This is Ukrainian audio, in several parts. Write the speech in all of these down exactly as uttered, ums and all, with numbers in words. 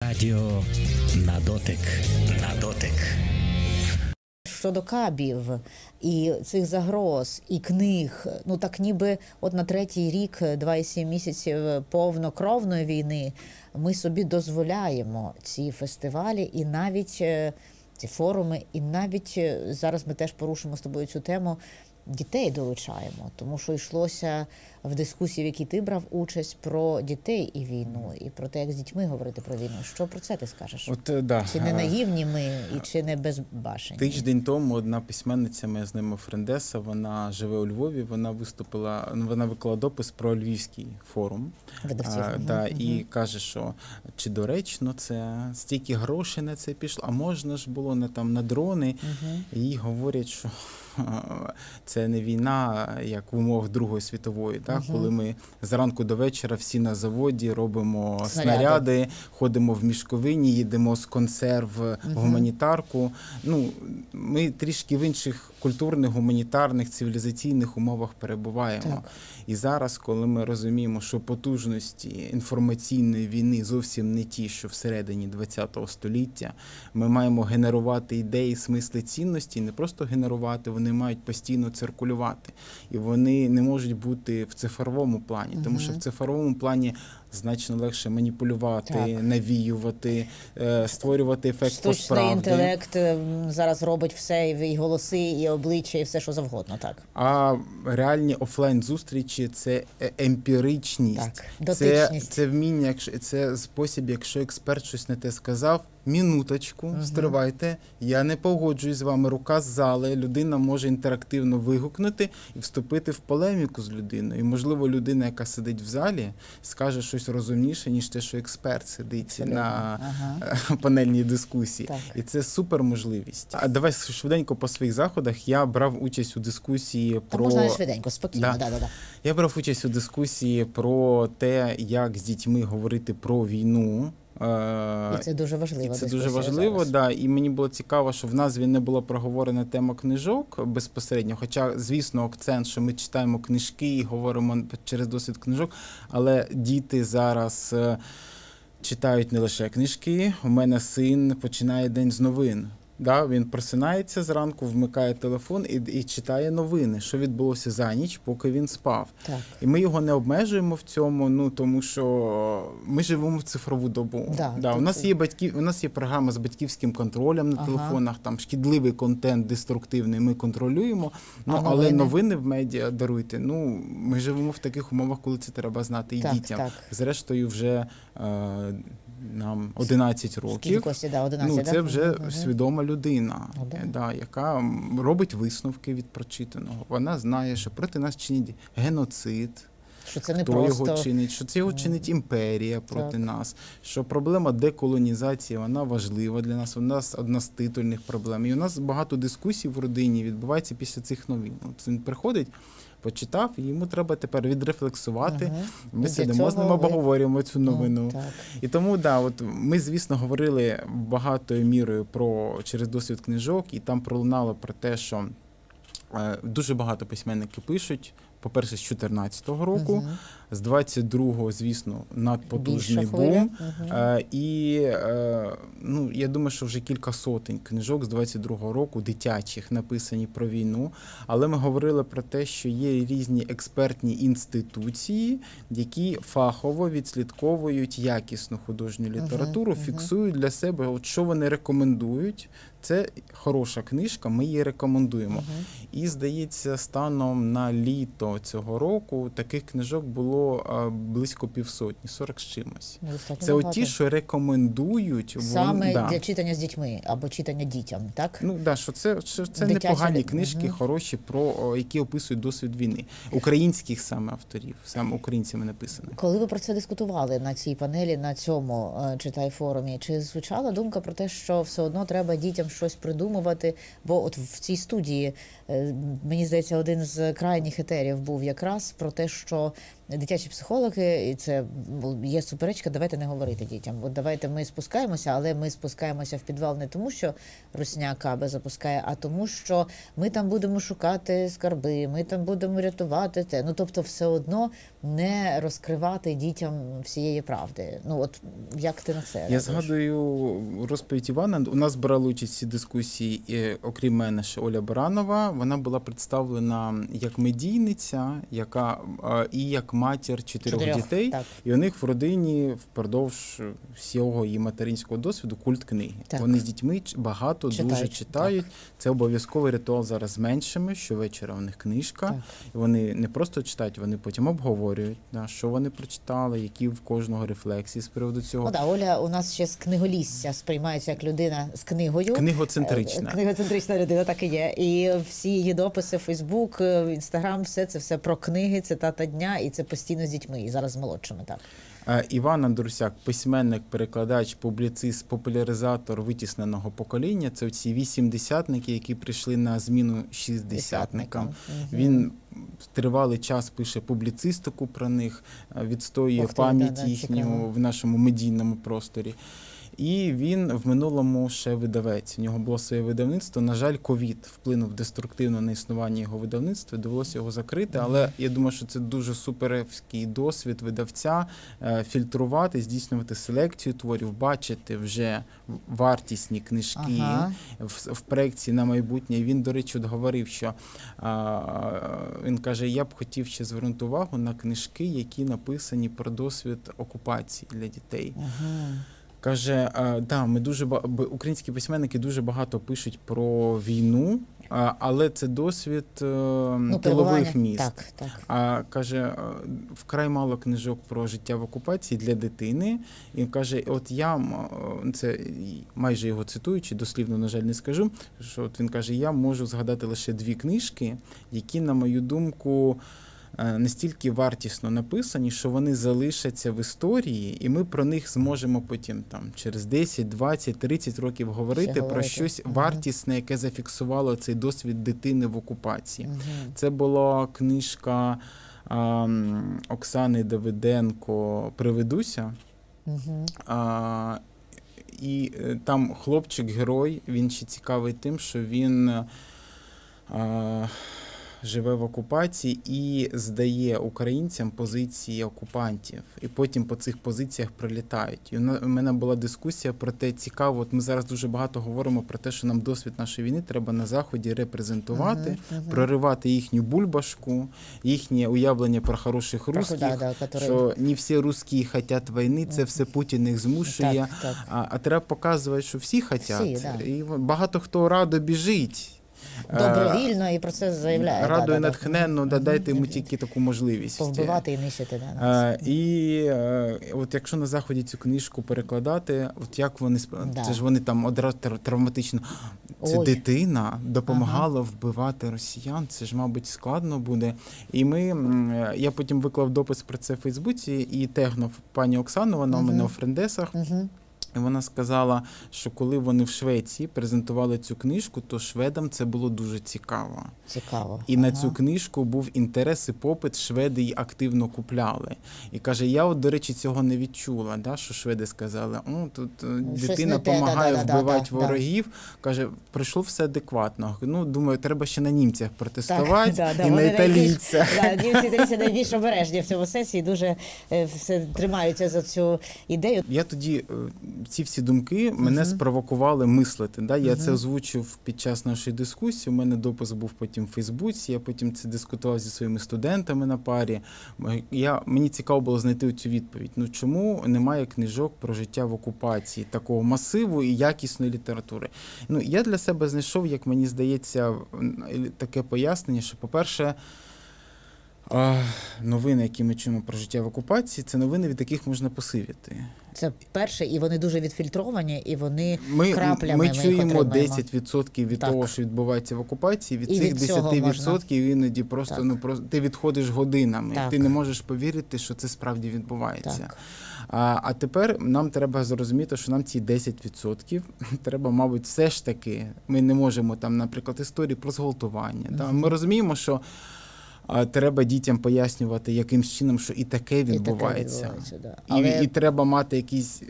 Радіо на дотик. На дотик. Щодо кабів і цих загроз, і книг, ну так ніби от на третій рік, два і сім місяців повнокровної війни ми собі дозволяємо ці фестивалі і навіть ці форуми, і навіть зараз ми теж порушимо з тобою цю тему, дітей долучаємо, тому що йшлося в дискусії, в якій ти брав участь, про дітей і війну, і про те, як з дітьми говорити про війну. Що про це ти скажеш? От, да. Чи не наївні ми, і чи не безбашені? Тиждень тому одна письменниця, моя з ними Френдеса, вона живе у Львові, вона виступила, вона виклала допис про Львівський форум. Видавців. А, да, угу. І каже, що чи доречно це, стільки грошей на це пішло, а можна ж було на, там, на дрони. Угу. І їй говорять, що це не війна, як в умовах Другої світової, так? Uh-huh. Коли ми зранку до вечора всі на заводі робимо снаряди, снаряди ходимо в мішковині, їдемо з консерв в uh-huh. гуманітарку. Ну, ми трішки в інших культурних, гуманітарних, цивілізаційних умовах перебуваємо. Так. І зараз, коли ми розуміємо, що потужності інформаційної війни зовсім не ті, що всередині ХХ століття, ми маємо генерувати ідеї, смисли, цінності, не просто генерувати, вони мають постійно циркулювати. І вони не можуть бути в цифровому плані, угу. тому що в цифровому плані значно легше маніпулювати, так. навіювати, створювати ефект посправди. Штучний інтелект зараз робить все, і голоси, і обличчя, і все, що завгодно, так. А реальні офлайн-зустрічі – це емпіричність. Так, це, це вміння, це спосіб, якщо експерт щось не те сказав, минуточку, угу. стривайте, я не погоджуюсь з вами, рука з зали, людина може інтерактивно вигукнути і вступити в полеміку з людиною. І, можливо, людина, яка сидить в залі, скаже щось розумніше, ніж те, що експерт сидить Абсолютно. на ага. панельній дискусії. Так. І це супер можливість. А давай швиденько по своїх заходах. Я брав участь у дискусії Та про... можна не швиденько, спокійно. Да. Да, да, да. Я брав участь у дискусії про те, як з дітьми говорити про війну. І це дуже важливо. І це дуже важливо, да. І мені було цікаво, що в назві не була проговорена тема книжок безпосередньо, хоча, звісно, акцент, що ми читаємо книжки і говоримо через досвід книжок, але діти зараз читають не лише книжки. У мене син починає день з новин. Да, він просинається зранку, вмикає телефон і, і читає новини, що відбулося за ніч, поки він спав. Так. І ми його не обмежуємо в цьому, ну тому що ми живемо в цифрову добу. Да, да, у нас є батьки, у нас є програма з батьківським контролем на ага. телефонах, там шкідливий контент, деструктивний, ми контролюємо. Ну а але новини? новини в медіа даруйте. Ну ми живемо в таких умовах, коли це треба знати і так, дітям. Так. Зрештою, вже е, нам одинадцять років. Кості, да, одинадцять, ну це да? вже угу. свідома людина, ну, да. Да, яка робить висновки від прочитаного. Вона знає, що проти нас чинить геноцид, що це не хто просто... його чинить, що це його чинить імперія проти так. нас, що проблема деколонізації, вона важлива для нас, у нас одна з титульних проблем. І у нас багато дискусій в родині відбувається після цих новин. От він приходить, почитав, і йому треба тепер відрефлексувати. Ага. Ми і сидимо з ним, обговорюємо цю новину. Ну, і тому, да, от ми, звісно, говорили багатою мірою про через досвід книжок, і там пролунало про те, що е, дуже багато письменників пишуть, по-перше, з чотирнадцятого року, угу. з двадцять другого, звісно, надпотужний бум. Угу. Е, і, е, ну, я думаю, що вже кілька сотень книжок з двадцять другого року, дитячих, написані про війну. Але ми говорили про те, що є різні експертні інституції, які фахово відслідковують якісну художню літературу, угу. фіксують для себе, от що вони рекомендують. Це хороша книжка, ми її рекомендуємо. Uh-huh. І, здається, станом на літо цього року таких книжок було а, близько півсотні, сорок з чимось. Достатньо це багато. Оті, що рекомендують. Саме вон, для да. читання з дітьми або читання дітям, так? Ну, да, що це, що це непогані книжки, uh-huh. хороші, про, о, які описують досвід війни. Українських саме авторів, саме українцями написано. Коли ви про це дискутували на цій панелі, на цьому читай-форумі, чи звучала думка про те, що все одно треба дітям щось придумувати, бо от в цій студії, мені здається, один з крайніх етерів був якраз про те, що дитячі психологи, і це є суперечка, давайте не говорити дітям. От давайте ми спускаємося, але ми спускаємося в підвал не тому, що русня Каби запускає, а тому, що ми там будемо шукати скарби, ми там будемо рятувати те. Ну, тобто, все одно не розкривати дітям всієї правди. Ну, от як ти на це реагуєш? Я згадую розповідь Івана. У нас брали участь в цій дискусії, і, окрім мене, ще Оля Баранова. Вона була представлена як медійниця, яка і як матір чотирьох, чотирьох дітей. Так. І у них в родині впродовж всього її материнського досвіду культ книги. Так. Вони з дітьми багато, читають. дуже читають. Так. Це обов'язковий ритуал зараз з меншими, щовечора у них книжка. Так. І вони не просто читають, вони потім обговорюють, да, що вони прочитали, які в кожного рефлексії з приводу цього. О, да, Оля у нас ще з книголісся сприймається як людина з книгою. Книгоцентрична. Книгоцентрична людина, так і є. І всі її дописи в Фейсбук, в Інстаграм, все це все про книги, цитата дня, і це постійно з дітьми, і зараз з молодшими, так. Іван Андрусяк, письменник, перекладач, публіцист, популяризатор витісненого покоління. Це ці вісімдесятники, які прийшли на зміну шістдесятникам. Угу. Він тривалий час пише публіцистику про них, відстоює Ох, пам'ять да, да, їхню цікаво. В нашому медійному просторі. І він в минулому ще видавець. У нього було своє видавництво. На жаль, ковід вплинув деструктивно на існування його видавництва, довелося його закрити. Але я думаю, що це дуже суперовський досвід видавця – фільтрувати, здійснювати селекцію творів, бачити вже вартісні книжки ага. в, в проєкції на майбутнє. І він, до речі, от говорив, що а, він каже, я б хотів ще звернути увагу на книжки, які написані про досвід окупації для дітей. Ага. Каже, да, ми дуже українські письменники дуже багато пишуть про війну, але це досвід ну, тилових міст. Так, так. А каже, вкрай мало книжок про життя в окупації для дитини. І каже, от я, це майже його цитуючи, дослівно, на жаль, не скажу, що от він каже, я можу згадати лише дві книжки, які, на мою думку, настільки вартісно написані, що вони залишаться в історії, і ми про них зможемо потім там через десять, двадцять, тридцять років говорити Ще про говорити. щось угу. вартісне, яке зафіксувало цей досвід дитини в окупації. Угу. Це була книжка а, Оксани Давиденко «Приведуся». Угу. А, і там хлопчик-герой, він ще цікавий тим, що він а, живе в окупації і здає українцям позиції окупантів. І потім по цих позиціях прилітають. І у мене була дискусія про те, цікаво, от ми зараз дуже багато говоримо про те, що нам досвід нашої війни треба на Заході репрезентувати, uh-huh, uh-huh. проривати їхню бульбашку, їхнє уявлення про хороших русських, да, да, который... що не всі русські хочуть війни, це все Путін їх змушує. Так, так. А, а треба показувати, що всі хочуть. Всі, да. І багато хто радо біжить. Добровільно і про це заявляє. Радує да, натхненно, да, дайте йому тільки таку можливість. Повбивати і нищити. Да, а, і а, от якщо на Заході цю книжку перекладати, от як вони, да. це ж вони там одразу травматично, це Ой. дитина допомагала ага. вбивати росіян, це ж, мабуть, складно буде. І ми, я потім виклав допис про це в Фейсбуці і тегнув пані Оксану, вона у мене у френдесах. Угу. І вона сказала, що коли вони в Швеції презентували цю книжку, то шведам це було дуже цікаво. Цікаво. І ага. на цю книжку був інтерес і попит, шведи її активно купляли. І каже, я от, до речі, цього не відчула, да, що шведи сказали, о, тут Щось дитина допомагає да, да, вбивати да, ворогів. Да. Каже, прийшло все адекватно. Ну, думаю, треба ще на німцях протестувати так, да, і да, на італійцях. Да, німці італійці найбільш обережні в цьому сесії, дуже все тримаються за цю ідею. Я тоді... Ці всі думки мене uh-huh. спровокували мислити. Да? Я uh-huh. це озвучив під час нашої дискусії, у мене допис був потім в Фейсбуці, я потім це дискутував зі своїми студентами на парі. Я, мені цікаво було знайти цю відповідь. Ну чому немає книжок про життя в окупації, такого масиву і якісної літератури? Ну, я для себе знайшов, як мені здається, таке пояснення, що, по-перше, новини, які ми чуємо про життя в окупації, це новини, від яких можна посивіти. Це перше, і вони дуже відфільтровані, і вони ми, краплями ми, ми чуємо десять відсотків від так. того, що відбувається в окупації. Від і цих від десять відсотків іноді просто, ну, просто ти відходиш годинами. Так. Ти не можеш повірити, що це справді відбувається. А, а тепер нам треба зрозуміти, що нам ці десять відсотків треба, мабуть, все ж таки, ми не можемо там, наприклад, історії про зґвалтування. Mm-hmm. Ми розуміємо, що А треба дітям пояснювати, яким чином, що і таке відбувається. І, таке відбувається, да. Але... і, і треба мати якісь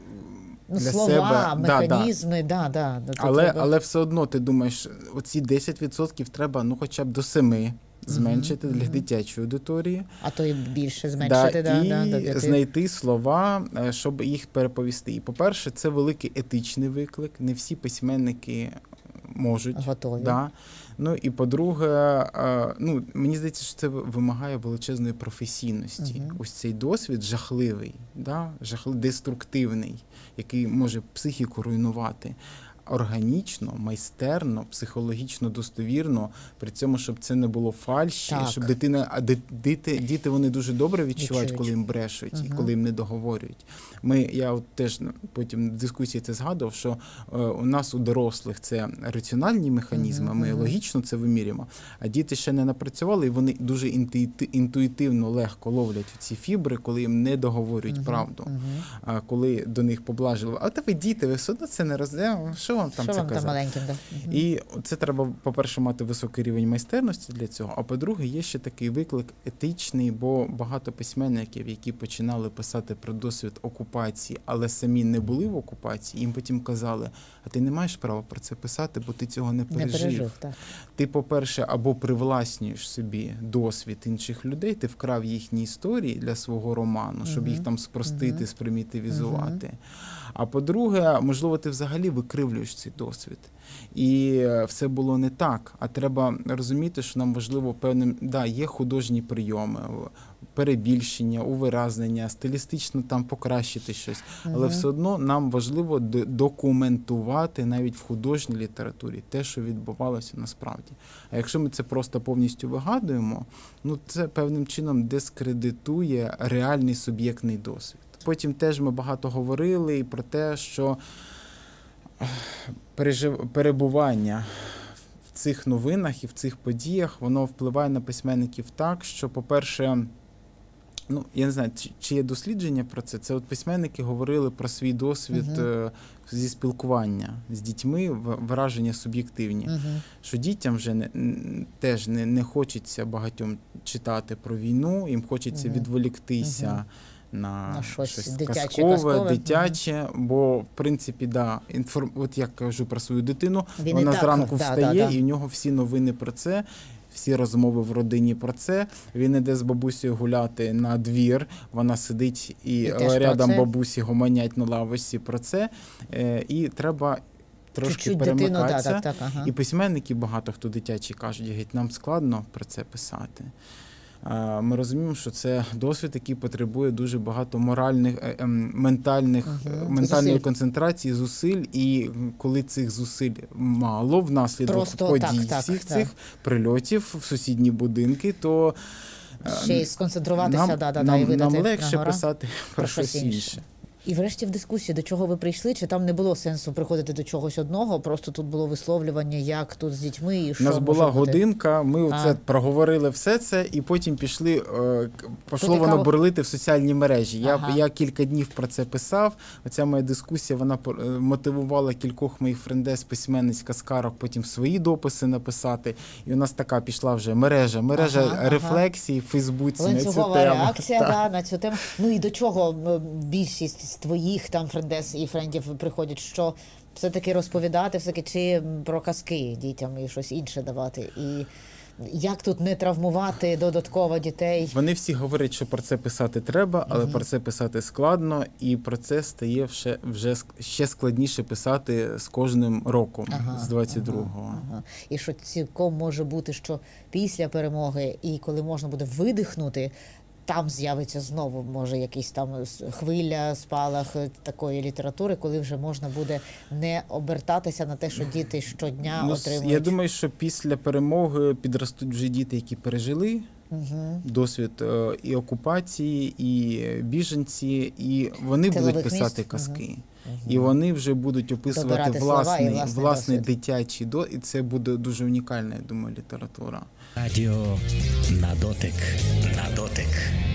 ну, для слова, себе механізми, да, да. да, але, треба... але все одно ти думаєш, оці десять відсотків треба ну хоча б до семи зменшити uh-huh, для uh-huh. дитячої аудиторії. А то і більше зменшити, да, да, і да, до знайти слова, щоб їх переповісти. І, по-перше, це великий етичний виклик. Не всі письменники можуть. Готові. Да. Ну і по-друге, ну, мені здається, що це вимагає величезної професійності. Uh-huh. Ось цей досвід жахливий, да? жахливий, деструктивний, який може психіку руйнувати. Органічно, майстерно, психологічно достовірно, при цьому, щоб це не було фальші, так. щоб дитина, а діти, діти вони дуже добре відчувають, Відчують. коли їм брешуть, Uh-huh. і коли їм не договорюють. Ми, я от теж потім в дискусії це згадував, що е, у нас у дорослих це раціональні механізми, uh-huh. ми логічно це вимірюємо, а діти ще не напрацювали, і вони дуже інтуїтивно легко ловлять ці фібри, коли їм не договорюють uh-huh. правду. Uh-huh. А коли до них поблажили, а та ви діти, ви все одно це не розумієте, що вам там що це вам казати? Там маленьким, да. Угу. І це треба, по-перше, мати високий рівень майстерності для цього, а по-друге, є ще такий виклик етичний, бо багато письменників, які починали писати про досвід окупації, але самі не були в окупації, їм потім казали, а ти не маєш права про це писати, бо ти цього не пережив. Не пережив, так. Ти, по-перше, або привласнюєш собі досвід інших людей, ти вкрав їхні історії для свого роману, щоб угу. їх там спростити, угу. спримітивізувати. Угу. А по-друге, можливо, ти взагалі викривлюєш цей досвід. І все було не так. А треба розуміти, що нам важливо певним, да, є художні прийоми, перебільшення, увиразнення, стилістично там покращити щось. Але угу. все одно нам важливо документувати навіть в художній літературі те, що відбувалося насправді. А якщо ми це просто повністю вигадуємо, ну це певним чином дискредитує реальний суб'єктний досвід. Потім теж ми багато говорили і про те, що пережив... перебування в цих новинах і в цих подіях, воно впливає на письменників так, що, по-перше, ну, я не знаю, чи, чи є дослідження про це. Це от письменники говорили про свій досвід uh-huh. зі спілкування з дітьми, враження суб'єктивні. Uh-huh. Що дітям вже не, теж не, не хочеться багатьом читати про війну, їм хочеться uh-huh. відволіктися uh-huh. на, на щось, щось дитяче, казкове, казкове, дитяче, uh-huh. бо, в принципі, да, інформ... от я кажу про свою дитину, Він вона так, зранку да, встає, да, да. і в нього всі новини про це, всі розмови в родині про це. Він іде з бабусею гуляти на двір, вона сидить і, і рядом бабусі гомонять на лавочці про це. Е, і треба трошки чуть-чуть перемикатися. Дитину, да, так, так, ага. І письменники багато хто дитячі кажуть, геть, нам складно про це писати. Ми розуміємо, що це досвід, який потребує дуже багато моральних, ментальних, uh-huh. ментальної зусиль. концентрації, зусиль. І коли цих зусиль мало внаслідок Просто подій так, так, всіх так. цих прильотів в сусідні будинки, то ще й сконцентруватися, нам, да, да, нам, да, і видати нам легше нагора. писати про, про щось інше. інше. І врешті в дискусії, до чого ви прийшли, чи там не було сенсу приходити до чогось одного, просто тут було висловлювання, як тут з дітьми і що. У нас була бути. годинка, ми а. оце проговорили все це, і потім пішли, е, пішло Тут воно яка... бурлити в соціальні мережі. Я, ага. я кілька днів про це писав, оця моя дискусія, вона мотивувала кількох моїх френдес, письменниць, казкарок, потім свої дописи написати, і у нас така пішла вже мережа, мережа ага, рефлексій ага. в Фейсбуці на цю тему. Реакція да, на цю тему. Ну і до чого більшість з твоїх там френдес і френдів приходять, що все-таки розповідати, все-таки чи про казки дітям і щось інше давати. І як тут не травмувати додатково дітей? Вони всі говорять, що про це писати треба, але угу. про це писати складно, і про це стає вже, вже ще складніше писати з кожним роком, ага, з двадцять другого. Ага, ага. І що цілком може бути, що після перемоги, і коли можна буде видихнути, там з'явиться знову, може, якийсь там хвиля, спалах такої літератури, коли вже можна буде не обертатися на те, що діти щодня ну, отримують. Я думаю, що після перемоги підростуть вже діти, які пережили угу. досвід е, і окупації, і біженці, і вони Тилових будуть писати міст. казки. Угу. І вони вже будуть описувати власний, власний, власний дитячий досвід, і це буде дуже унікальна, я думаю, література. Радіо на дотик, на дотик.